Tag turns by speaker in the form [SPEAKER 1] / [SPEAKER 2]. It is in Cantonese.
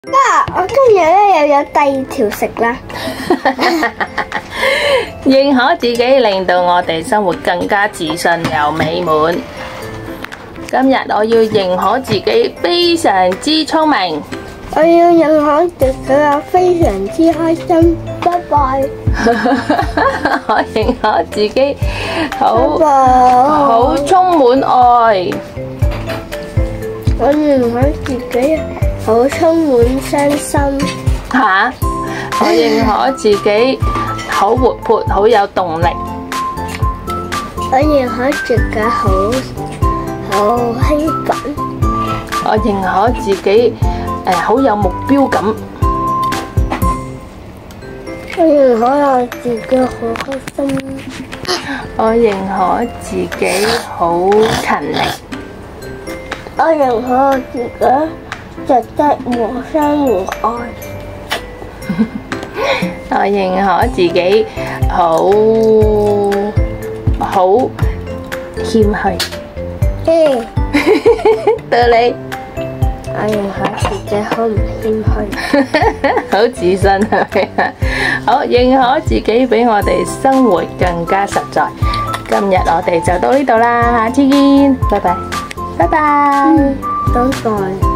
[SPEAKER 1] 我今日咧又有第二條食啦。
[SPEAKER 2] 認可自己，令到我哋生活更加自信又美滿。今日我要認可自己非常之聰明。
[SPEAKER 1] 我要認可自己啊，非常之開心。拜拜。
[SPEAKER 2] 我認可自己好
[SPEAKER 1] 拜拜
[SPEAKER 2] 好充滿愛。
[SPEAKER 1] 我認可自己好充滿傷心。
[SPEAKER 2] 吓？我認可自己好活潑，好有動力。
[SPEAKER 1] 我認可自己好興奮。
[SPEAKER 2] 我認可自己好有目標感。
[SPEAKER 1] 我認可我自己好開心。
[SPEAKER 2] 我認可自己好勤力。
[SPEAKER 1] 我認可我自己值得和生和愛。
[SPEAKER 2] 我認可自己好謙虛。到你。
[SPEAKER 1] 我認可自己好唔謙虛。
[SPEAKER 2] 好自信係咪啊？好，認可自己比我哋生活更加實在。今日我哋就到呢度啦，下次見，拜拜，拜拜。
[SPEAKER 1] 拜拜。